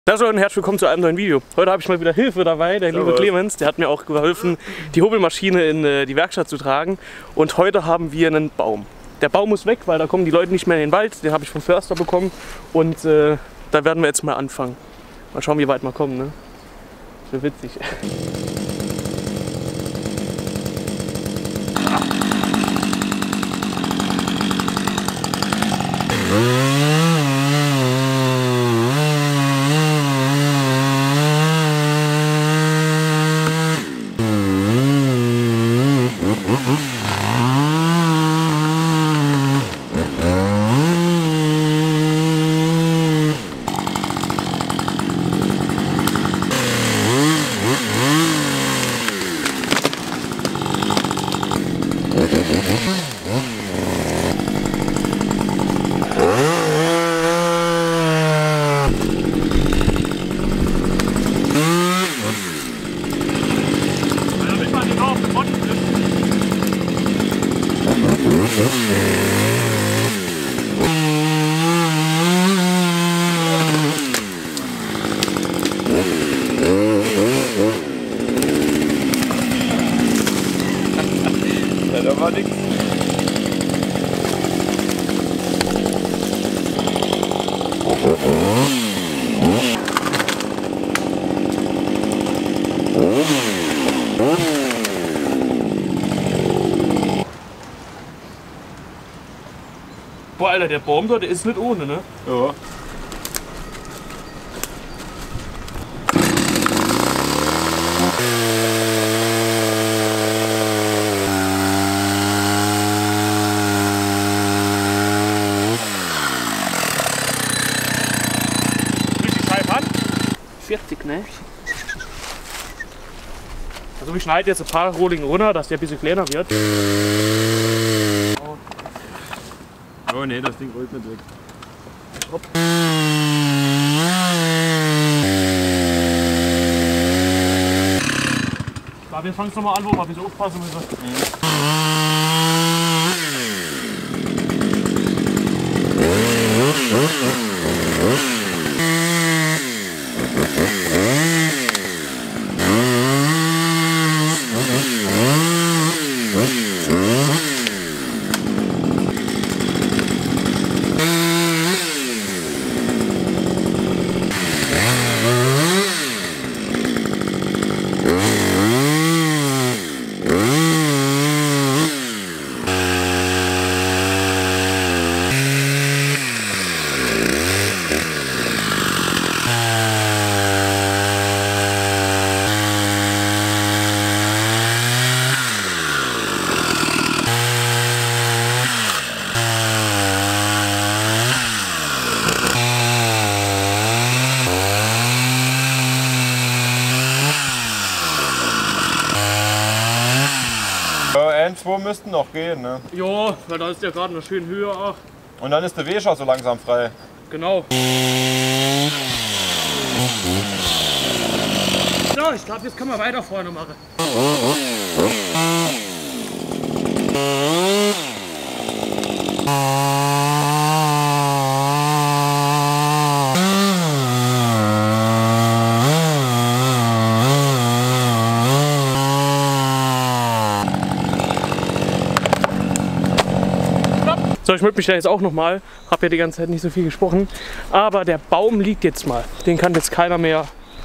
Hallo und herzlich willkommen zu einem neuen Video. Heute habe ich mal wieder Hilfe dabei, der liebe Clemens, der hat mir auch geholfen, die Hobelmaschine in die Werkstatt zu tragen. Und heute haben wir einen Baum. Der Baum muss weg, weil da kommen die Leute nicht mehr in den Wald, den habe ich vom Förster bekommen. Und da werden wir jetzt mal anfangen. Mal schauen, wie weit wir kommen, ne? Das wird witzig. Ja, da war nix. Boah, Alter, der Baum dort, der ist nicht ohne, ne? Ja. Richtig steif an. 40, ne? Also ich schneide jetzt ein paar Rohlinge runter, dass der ein bisschen kleiner wird. Oh ne, das Ding rollt nicht weg. Hopp. Ja, wir fangen es nochmal an, wo wir ein bisschen aufpassen müssen. Ein, zwei müssten noch gehen, ne? Ja, weil da ist ja gerade eine schöne Höhe auch. Und dann ist der Weg schon so langsam frei. Genau. So, ich glaube, jetzt können wir weiter vorne machen. So, ich möchte mich da jetzt auch nochmal, habe ja die ganze Zeit nicht so viel gesprochen, aber der Baum liegt jetzt mal. Den kann jetzt keiner mehr,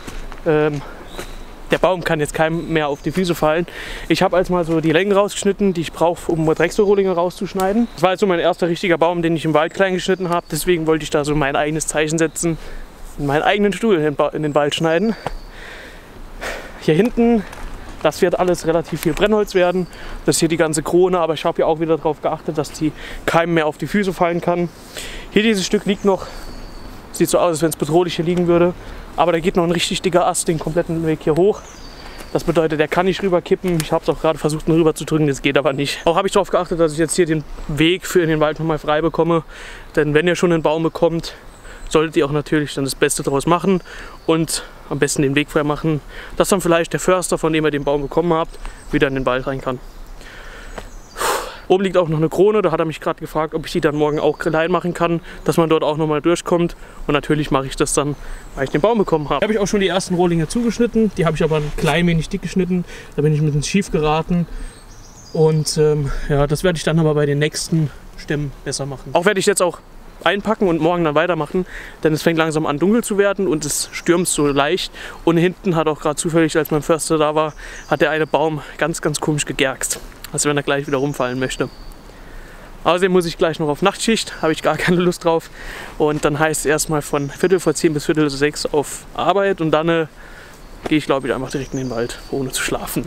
der Baum kann jetzt keinem mehr auf die Füße fallen. Ich habe als mal so die Längen rausgeschnitten, die ich brauche, um Drechselrohlinge rauszuschneiden. Das war jetzt so mein erster richtiger Baum, den ich im Wald klein geschnitten habe. Deswegen wollte ich da so mein eigenes Zeichen setzen, meinen eigenen Stuhl in den Wald schneiden. Hier hinten, das wird alles relativ viel Brennholz werden. Das ist hier die ganze Krone, aber ich habe ja auch wieder darauf geachtet, dass die keinem mehr auf die Füße fallen kann. Hier dieses Stück liegt noch, sieht so aus, als wenn es bedrohlich hier liegen würde. Aber da geht noch ein richtig dicker Ast den kompletten Weg hier hoch. Das bedeutet, der kann nicht rüberkippen. Ich habe es auch gerade versucht, ihn rüber zu drücken, das geht aber nicht. Auch habe ich darauf geachtet, dass ich jetzt hier den Weg für in den Wald nochmal frei bekomme. Denn wenn ihr schon einen Baum bekommt, solltet ihr auch natürlich dann das Beste daraus machen und am besten den Weg frei machen, dass dann vielleicht der Förster, von dem ihr den Baum bekommen habt, wieder in den Wald rein kann. Oben liegt auch noch eine Krone, da hat er mich gerade gefragt, ob ich die dann morgen auch klein machen kann, dass man dort auch nochmal durchkommt. Und natürlich mache ich das dann, weil ich den Baum bekommen habe. Da habe ich auch schon die ersten Rohlinge zugeschnitten, die habe ich aber ein klein wenig dick geschnitten, da bin ich mit ins Schief geraten. Und ja, das werde ich dann aber bei den nächsten Stämmen besser machen. Auch werde ich jetzt auch einpacken und morgen dann weitermachen, denn es fängt langsam an dunkel zu werden und es stürmt so leicht. Und hinten hat auch gerade zufällig, als mein Förster da war, hat der eine Baum ganz, ganz komisch gegergst. Also wenn er gleich wieder rumfallen möchte. Außerdem muss ich gleich noch auf Nachtschicht, habe ich gar keine Lust drauf. Und dann heißt es erstmal von 5:45 bis 5:45 auf Arbeit und dann gehe ich, glaube ich, einfach direkt in den Wald, ohne zu schlafen.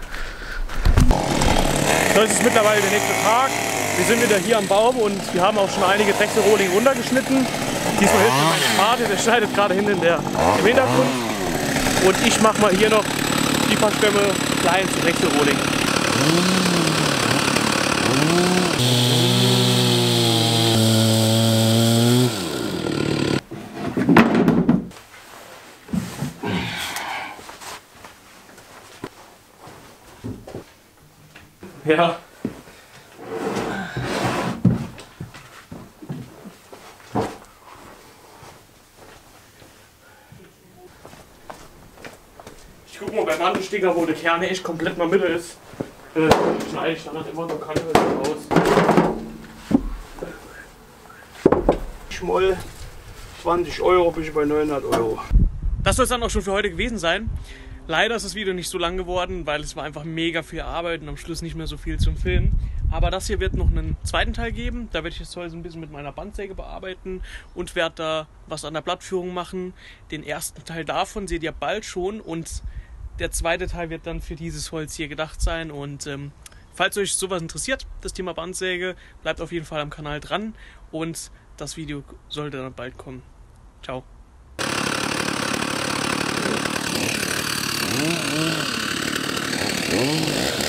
So, es ist mittlerweile der nächste Tag. Wir sind wieder hier am Baum und wir haben auch schon einige Drechselrohlinge runtergeschnitten. Diesmal hilft mir mein Vater, der schneidet gerade hinten im Hintergrund. Und ich mache mal hier noch die paar Stämme klein zu Drechselrohlingen. Ja. Ich guck mal beim Mandelstinger, wo der Kern echt komplett in der Mitte ist. Schneide ich dann halt immer noch Kante raus. Schmoll 20 Euro, bin ich bei 900 Euro. Das soll es dann auch schon für heute gewesen sein. Leider ist das Video nicht so lang geworden, weil es war einfach mega viel Arbeit und am Schluss nicht mehr so viel zum Filmen. Aber das hier wird noch einen zweiten Teil geben. Da werde ich das Holz ein bisschen mit meiner Bandsäge bearbeiten und werde da was an der Blattführung machen. Den ersten Teil davon seht ihr bald schon und der zweite Teil wird dann für dieses Holz hier gedacht sein. Und falls euch sowas interessiert, das Thema Bandsäge, bleibt auf jeden Fall am Kanal dran und das Video sollte dann bald kommen. Ciao. Mm-hmm.